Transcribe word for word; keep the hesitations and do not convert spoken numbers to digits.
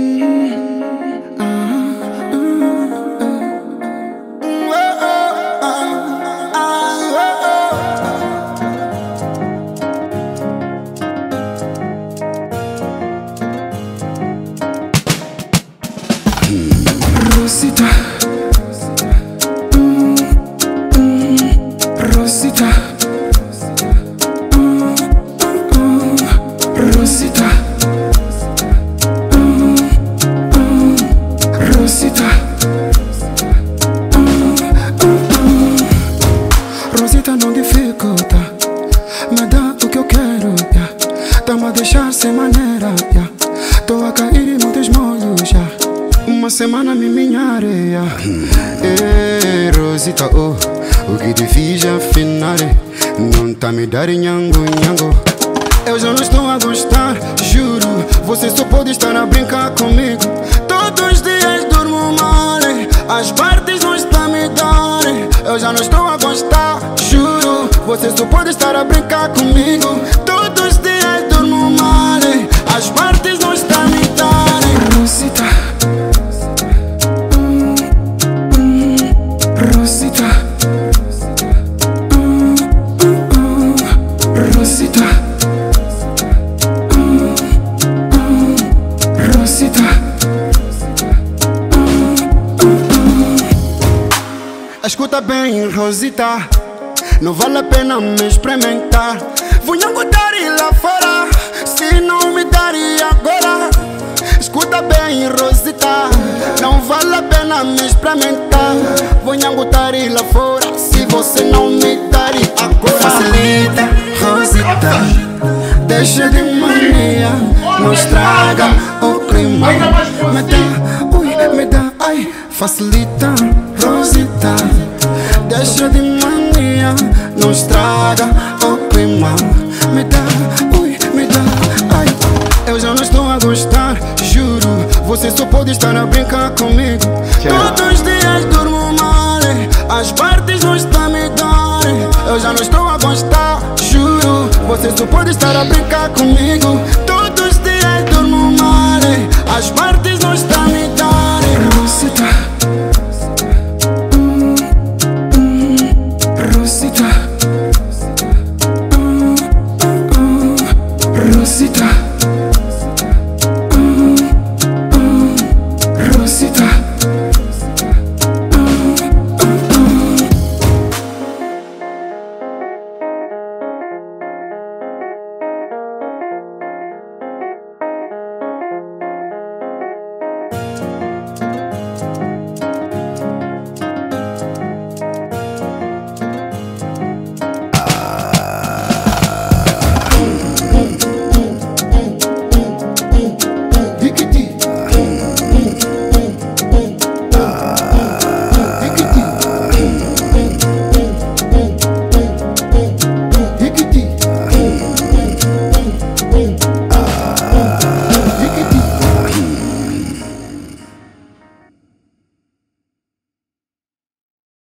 Rosita, mm, mm, Rosita, mm, mm, Rosita, mm, mm, Rosita, mm, mm, Rosita não dificulta, me dá o que eu quero, yeah. Tá-me a deixar sem maneira, yeah. Tô a cair em muitos molhos, yeah. Uma semana me minha areia. Ei, Rosita, oh, o que te fiz afinar? Não tá me dar nhango, nhango. Eu já não estou a gostar, juro. Você só pode estar a brincar comigo. Todos os dias durmo mal, as partes não estão a me dar. Eu já não estou a gostar, juro. Você só pode estar a brincar comigo. Todos os dias durmo mal, as partes não estão a me dar. Rosita, Rosita, mm, mm, mm, Rosita, mm, mm, Rosita, mm, mm. Escuta bem, Rosita, não vale a pena me experimentar. Vou botar lá fora, se não me daria agora. Escuta bem, Rosita, não vale a pena me experimentar. Vou botar lá fora, se você não me dar agora. Facilita, Rosita, deixa de mania, não estraga o clima. Me dá, ui, me dá, ai. Facilita, Rosita, deixa de mania, não estraga o clima. Me dá, ui, me dá, ai. Eu já não estou a gostar, juro. Você só pode estar a brincar comigo. Todos os dias durmo mal, as partes não estão a me dar. Eu já não estou a gostar, juro. Você só pode estar a brincar comigo.